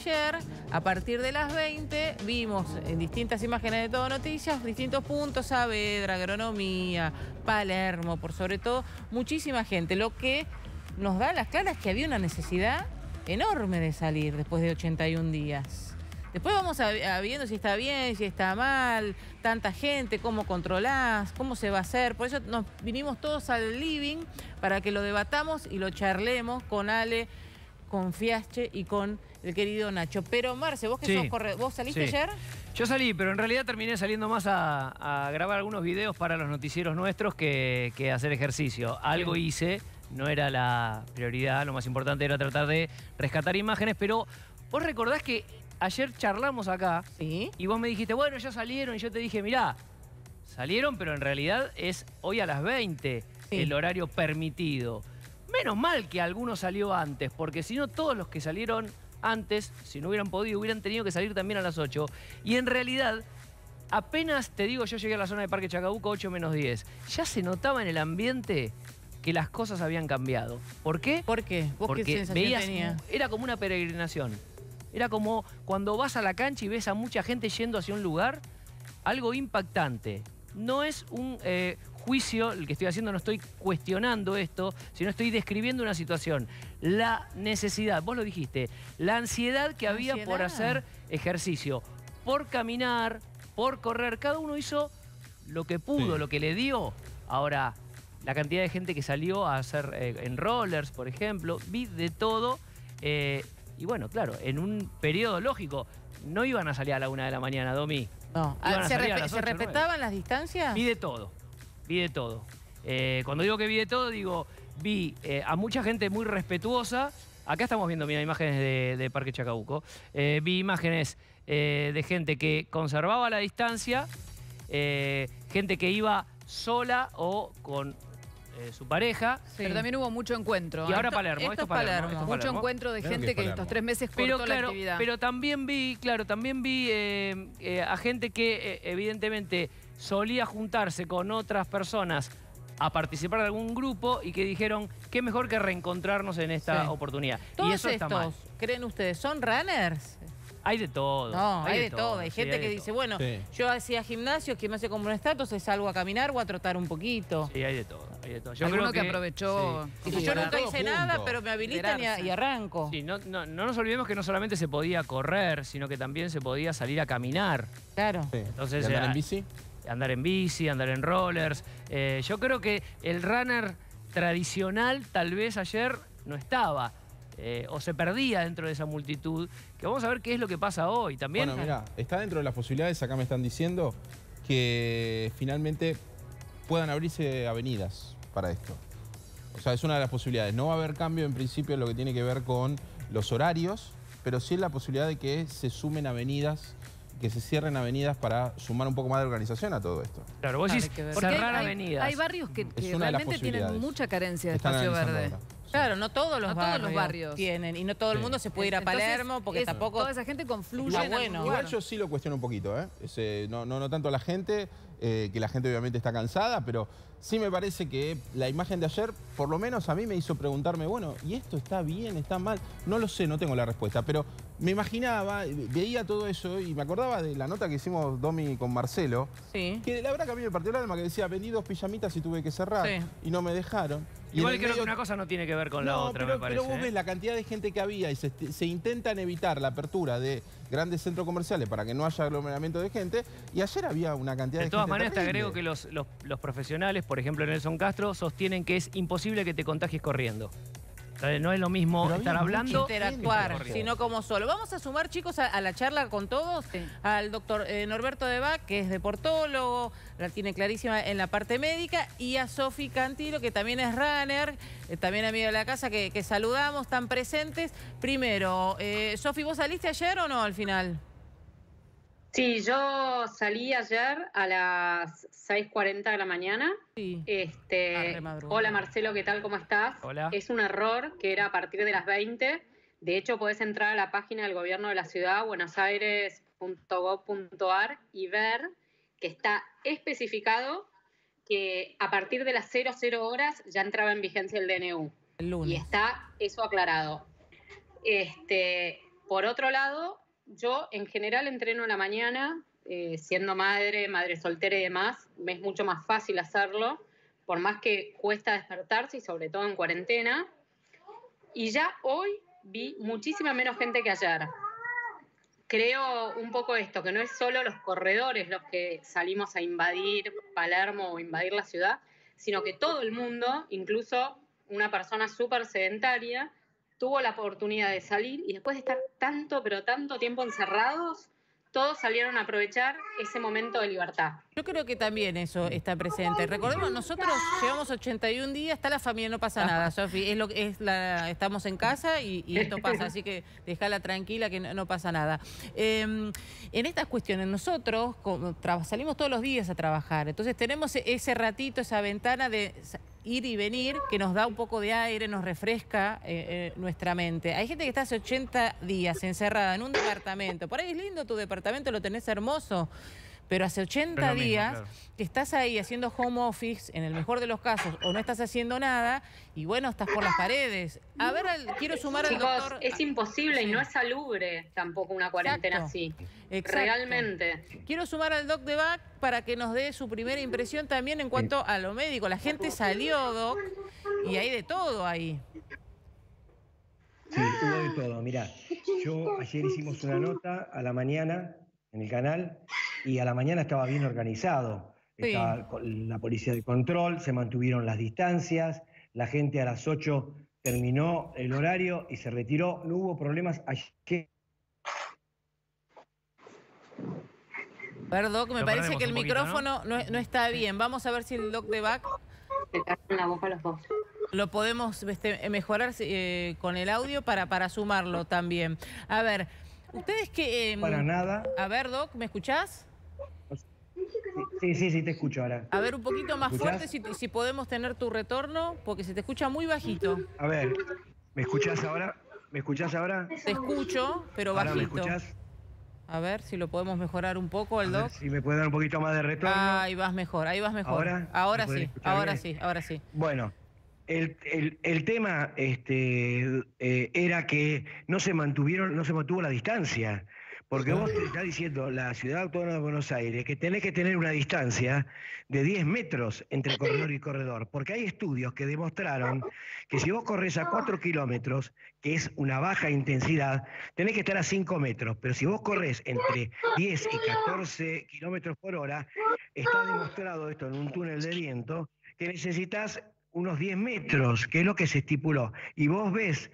ayer, a partir de las 20, vimos en distintas imágenes de Todo Noticias, distintos puntos, Saavedra, Agronomía, Palermo, por sobre todo, muchísima gente. Lo que nos da a las claras que había una necesidad enorme de salir después de 81 días. Después vamos viendo si está bien, si está mal, tanta gente, cómo controlás, cómo se va a hacer. Por eso nos vinimos todos al living para que lo debatamos y lo charlemos con Ale, con Fiasche y con el querido Nacho. Pero Marce, vos que sos ¿vos saliste ayer? Yo salí, pero en realidad terminé saliendo más a grabar algunos videos para los noticieros nuestros que hacer ejercicio. Algo hice, no era la prioridad, lo más importante era tratar de rescatar imágenes, pero vos recordás que ayer charlamos acá y vos me dijiste, bueno, ya salieron, y yo te dije, mirá, salieron, pero en realidad es hoy a las 20 el horario permitido. Menos mal que alguno salió antes, porque si no todos los que salieron antes, si no hubieran podido, hubieran tenido que salir también a las 8. Y en realidad, apenas te digo, yo llegué a la zona de Parque Chacabuco 8 menos 10. Ya se notaba en el ambiente que las cosas habían cambiado. ¿Por qué? ¿Por qué? ¿Vos porque qué sensación tenías? Era como una peregrinación. Era como cuando vas a la cancha y ves a mucha gente yendo hacia un lugar, algo impactante. No es un juicio el que estoy haciendo, no estoy cuestionando esto, sino estoy describiendo una situación. La necesidad, vos lo dijiste, la ansiedad que había por hacer ejercicio, por caminar, por correr. Cada uno hizo lo que pudo, lo que le dio. Ahora, la cantidad de gente que salió a hacer en rollers, por ejemplo, vi de todo. Y bueno, claro, en un periodo lógico, no iban a salir a la 1 de la mañana, Domi. No. ¿Se respetaban las distancias? Vi de todo, vi de todo. Cuando digo que vi de todo, digo, vi a mucha gente muy respetuosa. Acá estamos viendo, mira, imágenes de Parque Chacabuco. Vi imágenes de gente que conservaba la distancia, gente que iba sola o con su pareja. Pero también hubo mucho encuentro. Y ahora Palermo, esto es Palermo. Mucho encuentro de gente que estos 3 meses cortó la actividad. Pero también vi, a gente que evidentemente solía juntarse con otras personas a participar de algún grupo y que dijeron, qué mejor que reencontrarnos en esta oportunidad. ¿Todos y eso está mal. creen ustedes, son runners? Hay de todo. No, hay de todo. Hay gente que dice, bueno, yo hacía gimnasio, que me hace como un estatus, es salgo a caminar o a trotar un poquito. Sí, hay de todo. Yo creo que aprovechó. Dice, yo nunca hice nada, pero me habilitan y arranco. Sí, no nos olvidemos que no solamente se podía correr, sino que también se podía salir a caminar. Claro. Entonces, ¿y andar en bici? Andar en bici, andar en rollers. Yo creo que el runner tradicional tal vez ayer no estaba. O se perdía dentro de esa multitud, que vamos a ver qué es lo que pasa hoy también. Bueno, mira, está dentro de las posibilidades, acá me están diciendo, que finalmente puedan abrirse avenidas para esto. O sea, es una de las posibilidades. No va a haber cambio en principio en lo que tiene que ver con los horarios, pero sí es la posibilidad de que se sumen avenidas, que se cierren avenidas para sumar un poco más de organización a todo esto. Claro, vos decís cerrar avenidas. Hay barrios que realmente tienen mucha carencia de espacio verde. Claro, no todos los barrios tienen, y no todo el mundo se puede ir a Palermo, porque tampoco... Toda esa gente confluye en bueno. Igual yo sí lo cuestiono un poquito, no tanto a la gente, que la gente obviamente está cansada, pero sí me parece que la imagen de ayer, por lo menos a mí me hizo preguntarme, bueno, ¿y esto está bien, está mal? No lo sé, no tengo la respuesta, pero me imaginaba, veía todo eso y me acordaba de la nota que hicimos Domi con Marcelo, que la verdad que a mí me partió el alma, que decía, vendí 2 pijamitas y tuve que cerrar, y no me dejaron. Igual creo que una cosa no tiene que ver con la otra, me parece. Pero vos ves la cantidad de gente que había y se intentan evitar la apertura de grandes centros comerciales para que no haya aglomeramiento de gente, y ayer había una cantidad de gente. De todas maneras, te agrego que los profesionales, por ejemplo Nelson Castro, sostienen que es imposible que te contagies corriendo. No es lo mismo estar hablando, interactuar, sino como solo. Vamos a sumar, chicos, a la charla con todos, al doctor Norberto Debac, que es deportólogo, la tiene clarísima en la parte médica, y a Sofi Cantilo, que también es runner, también amiga de la casa, que saludamos, están presentes. Primero, Sofi, ¿vos saliste ayer o no al final? Sí, yo salí ayer a las 6:40 de la mañana. Sí. Hola Marcelo, ¿qué tal? ¿Cómo estás? Hola. Es un error que era a partir de las 20. De hecho, podés entrar a la página del gobierno de la ciudad, buenosaires.gov.ar, y ver que está especificado que a partir de las 00 horas ya entraba en vigencia el DNU. El lunes. Y está eso aclarado. Por otro lado, yo en general entreno en la mañana, siendo madre soltera y demás, me es mucho más fácil hacerlo, por más que cuesta despertarse y sobre todo en cuarentena. Y ya hoy vi muchísima menos gente que ayer. Creo un poco esto, que no es solo los corredores los que salimos a invadir Palermo o invadir la ciudad, sino que todo el mundo, incluso una persona súper sedentaria, tuvo la oportunidad de salir y después de estar tanto, pero tanto tiempo encerrados, todos salieron a aprovechar ese momento de libertad. Yo creo que también eso está presente. Recordemos, nosotros llevamos 81 días, está la familia, no pasa nada, Sofi. Estamos en casa y esto pasa, así que dejala tranquila que no pasa nada. En estas cuestiones, nosotros salimos todos los días a trabajar, entonces tenemos ese ratito, esa ventana de ir y venir, que nos da un poco de aire, nos refresca nuestra mente. Hay gente que está hace 80 días encerrada en un departamento. Por ahí es lindo tu departamento, lo tenés hermoso, pero hace 80 días que estás ahí haciendo home office, en el mejor de los casos, o no estás haciendo nada, y bueno, estás por las paredes. A ver, quiero sumar al doctor... Es imposible y no es salubre tampoco una cuarentena así. Exacto. Realmente. Quiero sumar al doc de Bac para que nos dé su primera impresión también en cuanto a lo médico. La gente salió, doc, y hay de todo ahí. Sí, hubo de todo. Mirá, yo ayer hicimos una nota a la mañana en el canal y a la mañana estaba bien organizado. Sí. Estaba la policía de control, se mantuvieron las distancias, la gente a las 8 terminó el horario y se retiró. No hubo problemas ayer. A ver, doc, me parece que el micrófono no está bien. Vamos a ver si el doc de Bac... Se caen la boca los dos. Lo podemos mejorar con el audio para sumarlo también. A ver, ustedes que... Para nada. A ver, doc, ¿me escuchás? Sí, te escucho ahora. A ver, un poquito más fuerte si podemos tener tu retorno, porque se te escucha muy bajito. A ver, ¿me escuchás ahora? ¿Me escuchás ahora? Te escucho, pero ¿Ahora bajito. me escuchás? A ver si lo podemos mejorar un poco, el doc. Si me puede dar un poquito más de retorno. Ahí vas mejor, ahí vas mejor. Ahora sí. Bueno, el tema era que no se mantuvo la distancia. Porque vos te estás diciendo, la Ciudad Autónoma de Buenos Aires, que tenés que tener una distancia de 10 metros entre corredor y corredor. Porque hay estudios que demostraron que si vos corres a 4 kilómetros, que es una baja intensidad, tenés que estar a 5 metros. Pero si vos corres entre 10 y 14 kilómetros por hora, está demostrado esto en un túnel de viento, que necesitas unos 10 metros, que es lo que se estipuló. Y vos ves,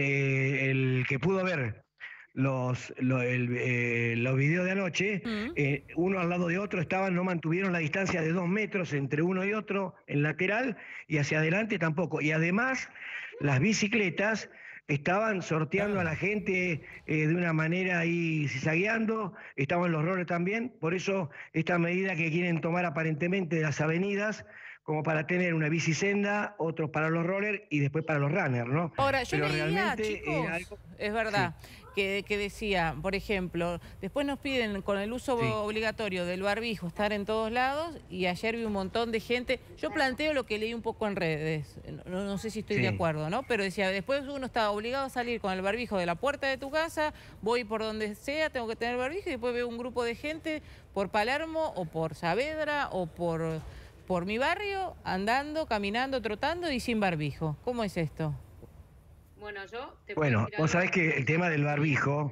el que pudo ver los videos de anoche, uno al lado de otro no mantuvieron la distancia de 2 metros entre uno y otro en lateral, y hacia adelante tampoco. Y además, las bicicletas estaban sorteando a la gente de una manera ahí zigzagueando, estaban los rollers también. Por eso esta medida que quieren tomar aparentemente de las avenidas, como para tener una bicisenda, otros para los rollers y después para los runners, ¿no? Ahora, yo Pero leía, realmente chicos, algo... es verdad, que decía, por ejemplo, después nos piden con el uso obligatorio del barbijo estar en todos lados, y ayer vi un montón de gente. Yo planteo lo que leí un poco en redes, no sé si estoy de acuerdo, ¿no? Pero decía, después uno está obligado a salir con el barbijo de la puerta de tu casa, voy por donde sea, tengo que tener barbijo, y después veo un grupo de gente por Palermo o por Saavedra o por mi barrio, andando, caminando, trotando y sin barbijo. ¿Cómo es esto? Bueno, vos sabés que el tema del barbijo...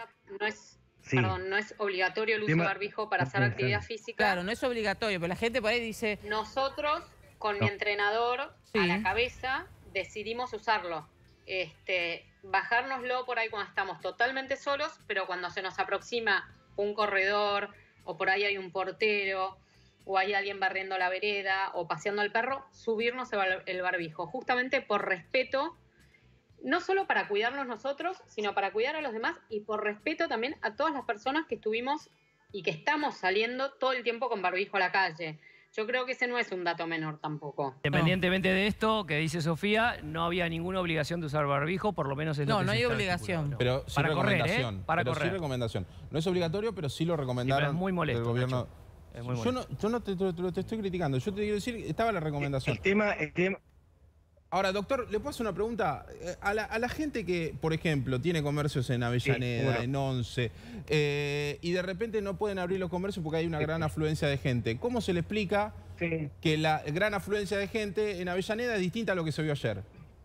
No es obligatorio el uso de barbijo para hacer actividad física. Claro, no es obligatorio, pero la gente por ahí dice... Nosotros, con mi entrenador a la cabeza, decidimos usarlo. Bajárnoslo por ahí cuando estamos totalmente solos, pero cuando se nos aproxima un corredor, o por ahí hay un portero, o hay alguien barriendo la vereda o paseando al perro, subirnos el barbijo, justamente por respeto, no solo para cuidarnos nosotros, sino para cuidar a los demás, y por respeto también a todas las personas que estuvimos y que estamos saliendo todo el tiempo con barbijo a la calle. Yo creo que ese no es un dato menor tampoco. Independientemente de esto que dice Sofía, no había ninguna obligación de usar barbijo, por lo menos es lo que no hay obligación. Pero sí para recomendación. Correr, para correr. Sí recomendación. No es obligatorio, pero sí lo recomendaron. Sí, pero es muy molesto, del gobierno. Nacho. Yo no te estoy criticando, yo te quiero decir, estaba la recomendación. El tema... Ahora, doctor, ¿le puedo hacer una pregunta? A la gente que, por ejemplo, tiene comercios en Avellaneda, en Once, y de repente no pueden abrir los comercios porque hay una gran afluencia de gente, ¿cómo se le explica que la gran afluencia de gente en Avellaneda es distinta a lo que se vio ayer?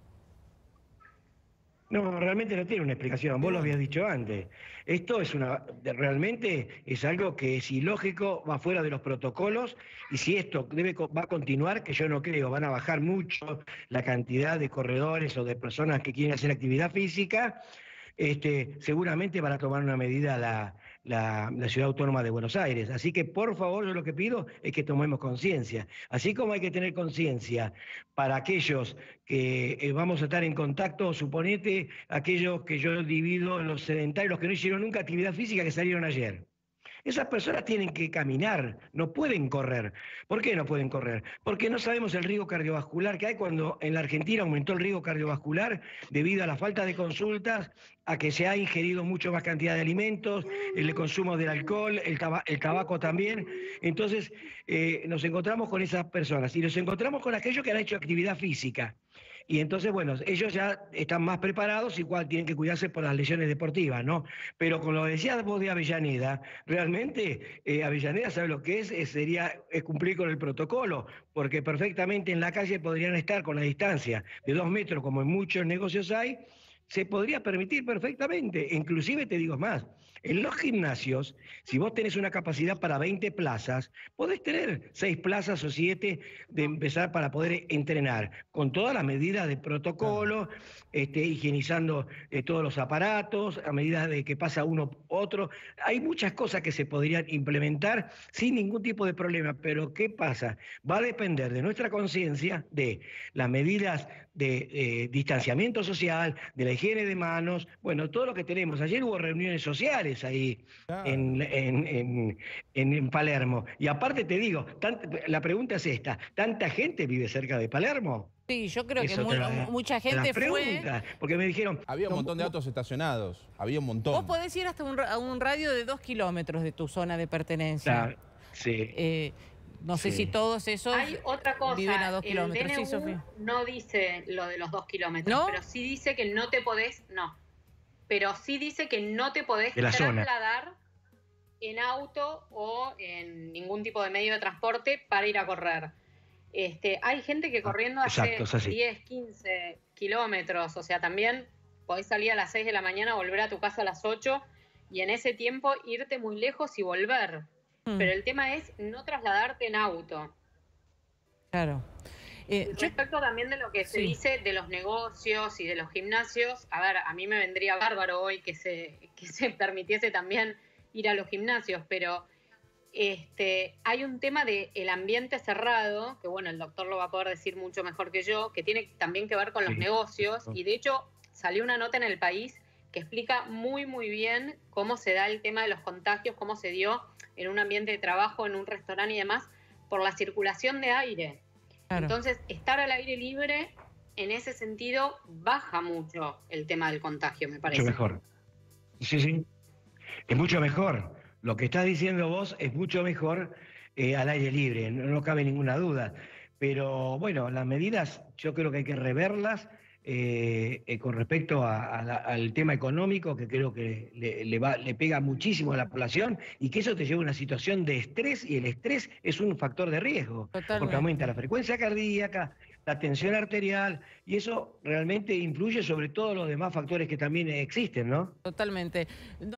No, realmente no tiene una explicación. Vos lo habías dicho antes. Esto es realmente es algo que es ilógico, va fuera de los protocolos, y si esto va a continuar, que yo no creo, van a bajar mucho la cantidad de corredores o de personas que quieren hacer actividad física, seguramente van a tomar una medida la Ciudad Autónoma de Buenos Aires. Así que, por favor, yo lo que pido es que tomemos conciencia. Así como hay que tener conciencia para aquellos que vamos a estar en contacto, suponete aquellos que yo divido en los sedentarios, los que no hicieron nunca actividad física, que salieron ayer. Esas personas tienen que caminar, no pueden correr. ¿Por qué no pueden correr? Porque no sabemos el riesgo cardiovascular que hay cuando en la Argentina aumentó el riesgo cardiovascular debido a la falta de consultas, a que se ha ingerido mucho más cantidad de alimentos, el consumo del alcohol, el tabaco también. Entonces nos encontramos con esas personas y nos encontramos con aquellos que han hecho actividad física. Y entonces, bueno, ellos ya están más preparados, igual tienen que cuidarse por las lesiones deportivas, ¿no? Pero como lo decías vos de Avellaneda, realmente Avellaneda, ¿sabe lo que es? Sería cumplir con el protocolo, porque perfectamente en la calle podrían estar con la distancia de 2 metros, como en muchos negocios hay, se podría permitir perfectamente. Inclusive te digo más, en los gimnasios, si vos tenés una capacidad para 20 plazas, podés tener 6 plazas o 7 de empezar para poder entrenar, con todas las medidas de protocolo, higienizando todos los aparatos, a medida de que pasa uno otro. Hay muchas cosas que se podrían implementar sin ningún tipo de problema, pero ¿qué pasa? Va a depender de nuestra conciencia, de las medidas de distanciamiento social, de la higiene de manos, bueno, todo lo que tenemos. Ayer hubo reuniones sociales ahí en Palermo. Y aparte te digo, la pregunta es esta, ¿tanta gente vive cerca de Palermo? Sí, yo creo que mucha gente fue. Porque me dijeron... Había un montón de autos estacionados, había un montón. Vos podés ir hasta un radio de 2 kilómetros de tu zona de pertenencia. Claro, sí. No sé si todos esos Hay otra cosa, viven a 2 kilómetros. El DNU sí, Sofía. no dice lo de los 2 kilómetros, ¿No? pero sí dice que no te podés, pero sí dice que no te podés trasladar en auto o en ningún tipo de medio de transporte para ir a correr. Hay gente que corriendo hace 10, 15 kilómetros, o sea, también podés salir a las 6 de la mañana, volver a tu casa a las 8 y en ese tiempo irte muy lejos y volver. Pero el tema es no trasladarte en auto. Claro. Respecto también de lo que se dice de los negocios y de los gimnasios, a ver, a mí me vendría bárbaro hoy que se permitiese también ir a los gimnasios, pero hay un tema del ambiente cerrado, que bueno, el doctor lo va a poder decir mucho mejor que yo, que tiene también que ver con los negocios, y de hecho salió una nota en El País que explica muy, muy bien cómo se da el tema de los contagios, cómo se dio en un ambiente de trabajo, en un restaurante y demás, por la circulación de aire. Claro. Entonces, estar al aire libre, en ese sentido, baja mucho el tema del contagio, me parece. Mucho mejor. Sí. Es mucho mejor. Lo que estás diciendo vos es mucho mejor al aire libre, no cabe ninguna duda. Pero bueno, las medidas yo creo que hay que reverlas con respecto al tema económico, que creo que le pega muchísimo a la población y que eso te lleva a una situación de estrés, y el estrés es un factor de riesgo. Totalmente. Porque aumenta la frecuencia cardíaca, la tensión arterial, y eso realmente influye sobre todos los demás factores que también existen, ¿no? Totalmente.